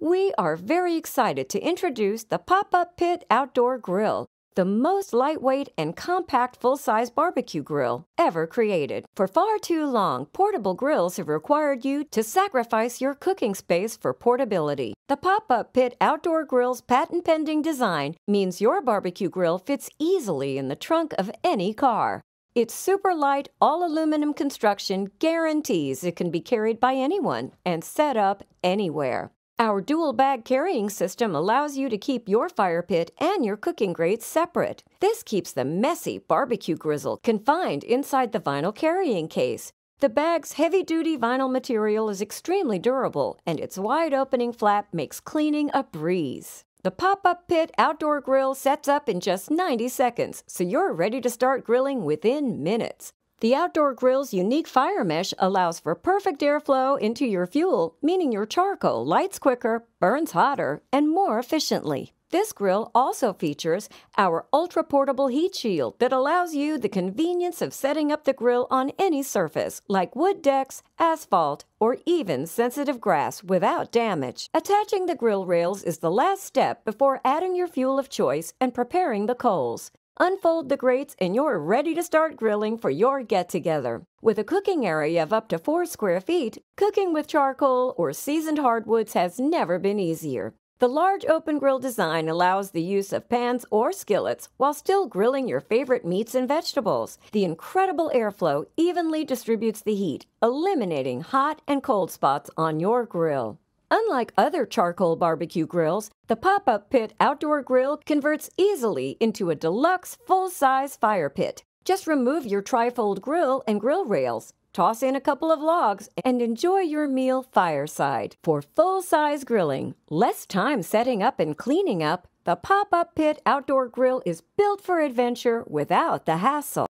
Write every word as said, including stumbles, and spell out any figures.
We are very excited to introduce the Pop-Up Pit Outdoor Grill, the most lightweight and compact full-size barbecue grill ever created. For far too long, portable grills have required you to sacrifice your cooking space for portability. The Pop-Up Pit Outdoor Grill's patent-pending design means your barbecue grill fits easily in the trunk of any car. Its super light, all-aluminum construction guarantees it can be carried by anyone and set up anywhere. Our dual bag carrying system allows you to keep your fire pit and your cooking grates separate. This keeps the messy barbecue grizzle confined inside the vinyl carrying case. The bag's heavy-duty vinyl material is extremely durable, and its wide-opening flap makes cleaning a breeze. The Pop-Up Pit Outdoor Grill sets up in just ninety seconds, so you're ready to start grilling within minutes. The outdoor grill's unique fire mesh allows for perfect airflow into your fuel, meaning your charcoal lights quicker, burns hotter, and more efficiently. This grill also features our ultra-portable heat shield that allows you the convenience of setting up the grill on any surface, like wood decks, asphalt, or even sensitive grass without damage. Attaching the grill rails is the last step before adding your fuel of choice and preparing the coals. Unfold the grates and you're ready to start grilling for your get-together. With a cooking area of up to four square feet, cooking with charcoal or seasoned hardwoods has never been easier. The large open grill design allows the use of pans or skillets while still grilling your favorite meats and vegetables. The incredible airflow evenly distributes the heat, eliminating hot and cold spots on your grill. Unlike other charcoal barbecue grills, the Pop-Up Pit Outdoor Grill converts easily into a deluxe full-size fire pit. Just remove your trifold grill and grill rails, toss in a couple of logs, and enjoy your meal fireside. For full-size grilling, less time setting up and cleaning up, the Pop-Up Pit Outdoor Grill is built for adventure without the hassle.